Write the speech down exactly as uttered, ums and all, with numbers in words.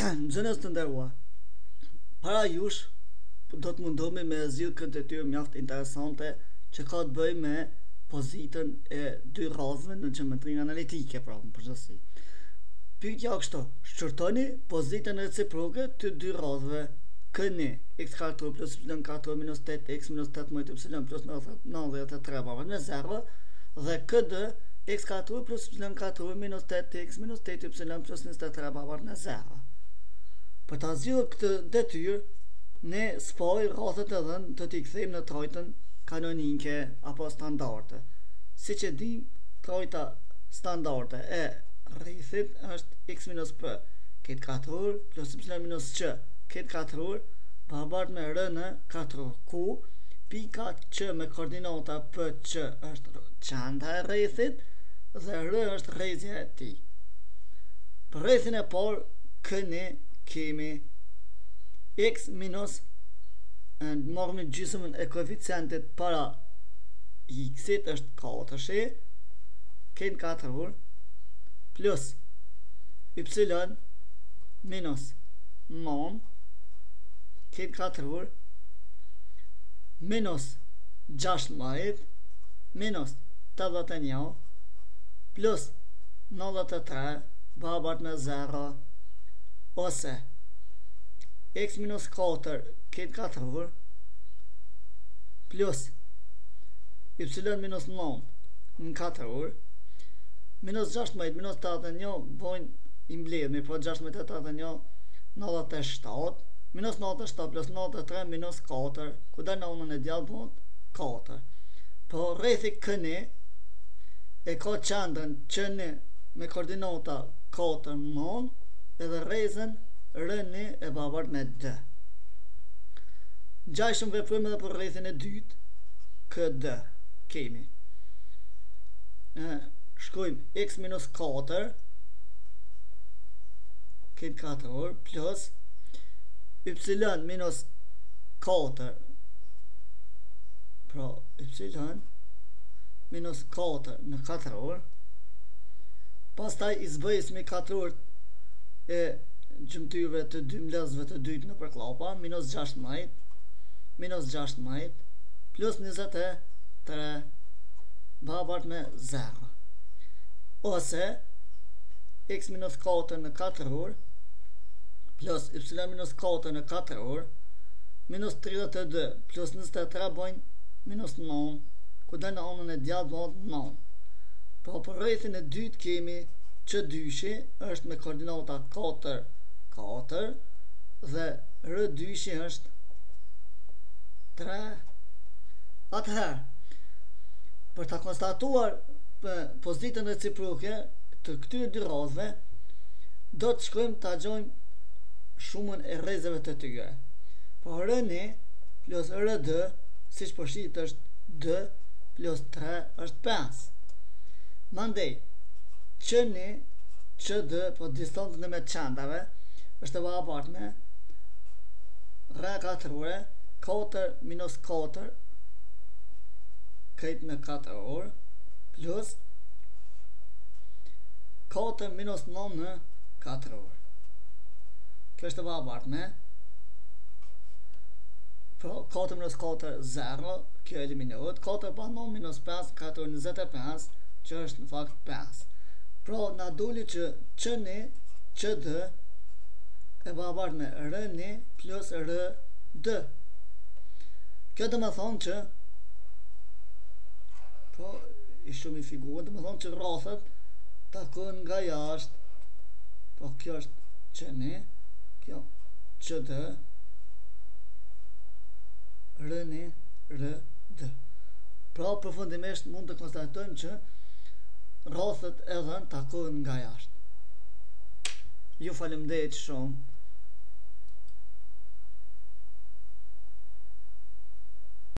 Nxënës të nderuar, para jush do të mundohemi me zgjidh këtë detyrë mjaft interesante që ka të bëjë me pozitën e dy rrethëve në gjeometrinë analitike, pra në përgjithësi. Pyetja është kështu: shqyrtoni pozitën reciproke të dy rrethëve këni x katër plus y katër minus tetë x minus tetëmbëdhjetë y plus nëntëdhjetë e tre barabartë me zero dhe kd x katër plus y katër minus tetë x minus tetë y plus njëzet e tre barabartë me zero. Për ta zgjidhur këtë detyrë, ne spoj rrethet e dhënë do t'i kthejmë në trojtën kanonike apo standarde. Siç e dim, trojta standarde e rrethit është x minus p këtë katër plus y minus q këtë katër barabartë me r në katër, ku pika q me koordinata p q është qendra e rrethit dhe r është rrezja e tij. Për rrethin e parë këni kemi x minus marrëme gjysmën e koeficientit para x-it është katër këtë katër plus y minus nëntë këtë katër minus gjashtëmbëdhjetë minus tetëdhjetë e një plus nëntëdhjetë e tre barabartë me zero, ose x minus katër këtë katër plus y minus nëntë në katër minus gjashtëmbëdhjetë minus tetëdhjetë e një bojnë i mbledhmi, po gjashtëmbëdhjetë e tetëdhjetë e një nëntëdhjetë e shtatë minus nëntëdhjetë e shtatë plus nëntëdhjetë e tre minus katër, ku dal në anën e djathtë bëhet katër. Po rrethi këni e ka qendrën qni me koordinata katër nëntë edhe rrezën rni e barabartë me d. Ngjajshëm veprojmë edhe për rrethin e dytë, kd kemi. E, shkojmë x minus katër këtë katër plus y minus katër, pra y minus katër në katër, pastaj i zbëjsmi katër e gjymtyrëve të dy mlezëve të dytë në përklapa, minus gjashtëmbëdhjetë minus gjashtëmbëdhjetë plus njëzet e tre barabartë me zero, ose x minus katër në katër plus y minus katër në katër minus tridhjetë e dy plus njëzet e tre bojnë minus nëntë, ku dal në anën e djathtë bëhet nëntë. Pra për rrethin e dytë kemi që dyshi është me koordinata katër katër dhe r dyshi është tre. Atëherë, për ta konstatuar pozitën reciproke të këtyre dy rrethëve, do të shkojmë ta gjojmë shumën e rrezëve të tyre. Po rni plus rd, siç po shihet është d plus tre është pesë. Mandej, qni qd, po distancën e me qendrave, është e barabartë me rre katërore, katër minus katër këtë në katër plus katër minus nëntë në katër. Kjo është e barabartë me katër minus katër zero, kjo eliminohet, katër pa nëntë minus pesë, katër njëzet e pesë, që është në fakt pesë. Pra na doli që qni qd e barabartë me rni plus rd. Kjo do të thonë që pra i shumë i figurë, do të thonë që rrethet takojnë nga jashtë. Po kjo është qni, kjo qd, rni rd. Pra përfundimisht mund të konstatojmë që rrethet edhe takojnë nga jashtë. Ju faleminderit shumë.